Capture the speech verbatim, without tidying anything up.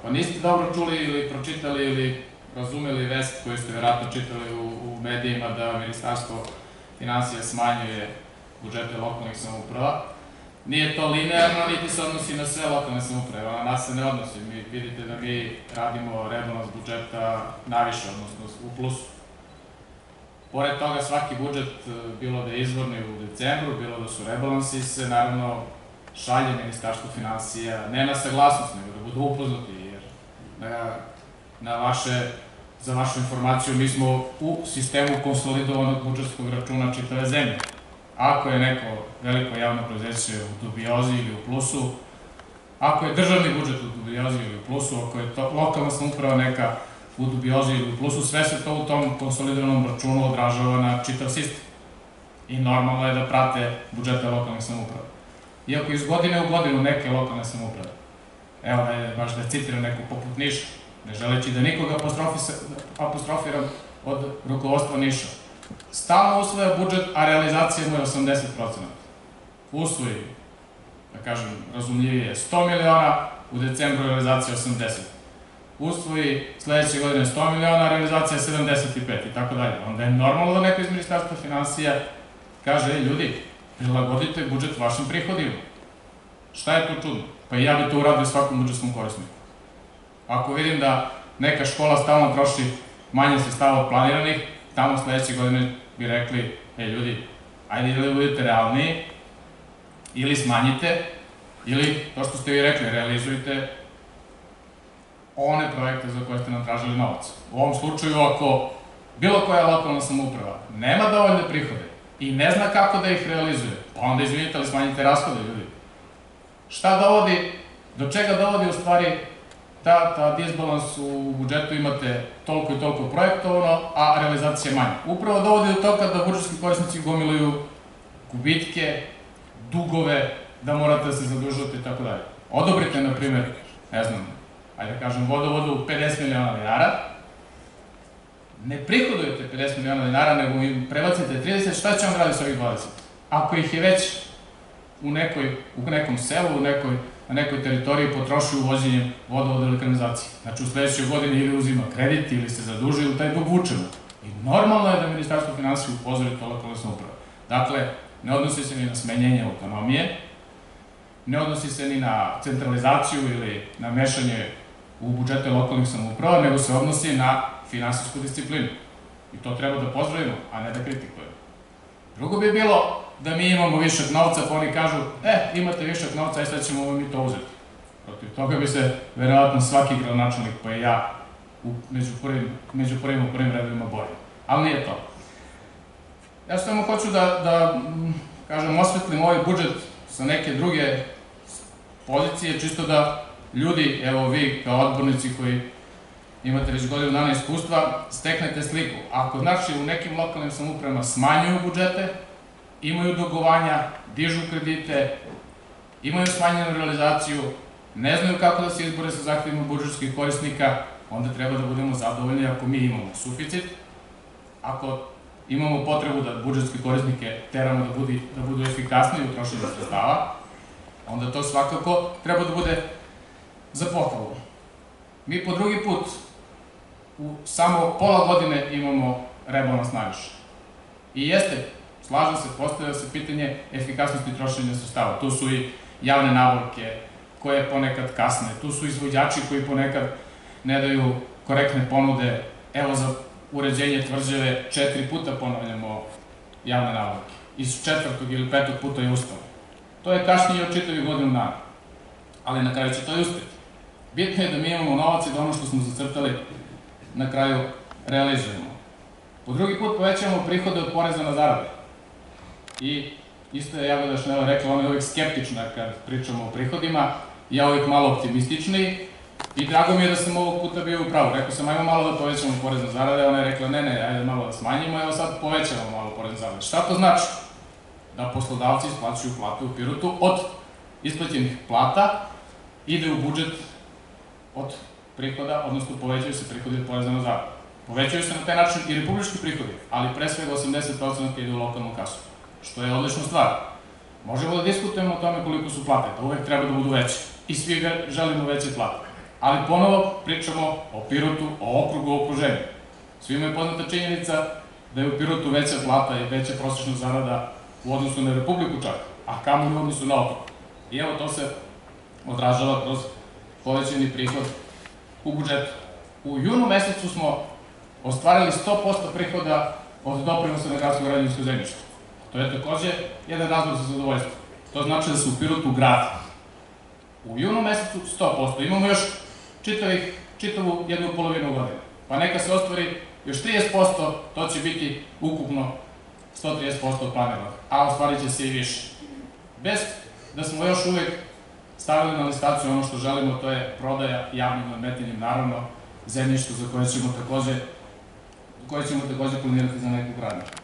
Pa niste dobro čuli ili pročitali ili razumeli vest koju ste vjerojatno čitali u medijima da Ministarstvo finansija smanjuje budžete lokalnih samouprava. Nije to linearno, niti se odnosi na sve lokalne samouprave, na nas se ne odnosi. Mi vidite da mi radimo rebalans budžeta naviše, odnosno u plusu. Pored toga, svaki budžet, bilo da je izvorni u decembru, bilo da su rebalansi, se naravno šalje Ministarstvo finansija, ne na saglasnost, nego da budu upoznati, jer na vaše, za vašu informaciju, mi smo u sistemu konsolidovanog budžetskog računa čitave zemlje. Ako je neko veliko javno preduzeće u dubiozi ili u plusu, ako je državni budžet u dubiozi ili u plusu, ako je lokalna samouprava neka u dubiozi ili u plusu, sve se to u tom konsolidovanom računu odražava na čitav sistem. I normalno je da prate budžete lokalnih samouprava. Iako iz godine u godinu neke lokalne samouprave, evo da je baš da citiram neku poput Niša, ne želeći da nikoga apostrofiram od rukovodstva Niša, stalno usvaja budžet, a realizacija mu je osamdeset procenata. Usvoji, da kažem, razumljivije, sto miliona, u decembru realizacija osamdeset. Usvoji sledeće godine sto miliona, a realizacija sedamdeset pet i tako dalje. Onda je normalno da neko iz Ministarstva finansija kaže, ljudi, prilagodite budžet vašim prihodima. Šta je tu čudno? Pa i ja bi to uradio svakom budžetskom korisniku. Ako vidim da neka škola stalno troši manje sredstava od planiranih, tamo sledeće godine bi rekli, e ljudi, ajde ili budete realniji, ili smanjite, ili, to što ste vi rekli, realizujte one projekte za koje ste nam tražili novac. U ovom slučaju, ako bilo koja lokalna samouprava nema dovoljne prihode i ne zna kako da ih realizuje, pa onda izvinite, ali smanjite rashode, ljudi. Šta dovodi, do čega dovodi u stvari ta disbalans u budžetu, imate toliko i toliko projektovano, a realizacija je manja. Upravo dovodi do toga da budžetski korisnici gomiluju gubitke, dugove, da morate da se zadužujete i tako dalje. Odobrite, na primjer, ne znam, ajde da kažem, vodovodu pedeset miliona dinara, ne prihodujete pedeset miliona dinara, nego im prebacite trideset, šta će on raditi sa ovih dvadeset? Ako ih je već u nekom selu, na nekoj teritoriji potroši uvođenjem vodovoda ili kanalizacije. Znači, u sledećoj godini ili uzima kredit, ili se zaduži, ili taj dug vučemo. I normalno je da Ministarstvo finansija upozori to lokalne samouprave. Dakle, ne odnosi se ni na smenjenje autonomije, ne odnosi se ni na centralizaciju ili na mešanje u budžete lokalnih samouprava, nego se odnosi na finansijsku disciplinu. I to treba da pozdravimo, a ne da kritikujemo. Drugo bi bilo da mi imamo višak novca, pa oni kažu, e, imate višak novca, aj sad ćemo mi to uzeti. Protiv toga bi se, verovatno, svaki gradonačelnik, pa i ja, među prvim u prvim redovima borio. Ali nije to. Ja samo hoću da, kažem, osvetlim ovaj budžet sa neke druge pozicije, čisto da ljudi, evo vi kao odbornici koji imate već godinu dana iskustva, steknete sliku. Ako znači u nekim lokalnim samoupravama smanjuju budžete, imaju dugovanja, dižu kredite, imaju smanjenu realizaciju, ne znaju kako da se izbore sa zahtevima budžetskih korisnika, onda treba da budemo zadovoljni ako mi imamo suficit. Ako imamo potrebu da budžetske korisnike teramo da budu efikasniji u trošenju sredstava, onda to svakako treba da bude za pohvalu. Mi po drugi put u samo pola godine imamo rebalans naviše. I jeste, slažem se, postavlja se pitanje efikasnosti trošenja sredstava. Tu su i javne nabavke koje ponekad kasne, tu su izvođači koji ponekad ne daju korektne ponude. Evo, za uređenje tvrđave četiri puta ponavljamo javne nabavke. Iz četvrtog ili petog puta je ustalo. To je kasnije od čitavih godinu dana, ali na kraju će to i uspjeti. Bitno je da mi imamo novac i da ono što smo zacrtali na kraju realizujemo. Po drugi put povećavamo prihode od poreza na zarade. I isto je Jagoda Šnela rekla, ona je uvijek skeptična kad pričamo o prihodima, ja uvijek malo optimističniji i drago mi je da sam ovog puta bio u pravu. Rekao sam, ajmo malo da povećamo porez na zarade, ona je rekla, ne, ne, ajde malo da smanjimo, evo sad povećamo malo porez na zarade. Šta to znači? Da poslodavci isplaćuju plate u Pirotu od isplaćenih plata, ide u budžet od prihoda, odnosno povećaju se prihodi od poreza na zarade. Povećaju se na taj način i republički prihodi, ali pre svega osamdeset procenata ide u lokalnu kasu, što je odlična stvar. Možemo da diskutujemo o tome koliko su plate, pa uvek treba da budu veće. I svi želimo veće plate. Ali ponovo pričamo o Pirotu, o okrugu, o okruženju. Svima je poznata činjenica da je u Pirotu veća plata i veća prosečna zarada u odnosu na Republiku čak, a kamoli u odnosu na okrug. I evo to se odražava kroz povećani prihod u budžetu. U junu mesecu smo ostvarili sto posto prihoda od doprinosa na gradsko građevinsko zemljište. To je takođe jedan razlog za zadovoljstvo. To znači da se u Pirotu gradi. U junu mesecu sto posto. Imamo još čitavu jednu polovinu godine. Pa neka se ostvari još trideset posto, to će biti ukupno sto trideset posto od planiranog, a ostvarit će se i više. Bez da smo još uvek stavili na listaciju ono što želimo, to je prodaja javnim nadmetanjem, naravno, zemljišta za koje ćemo takođe planirati za neku gradnju.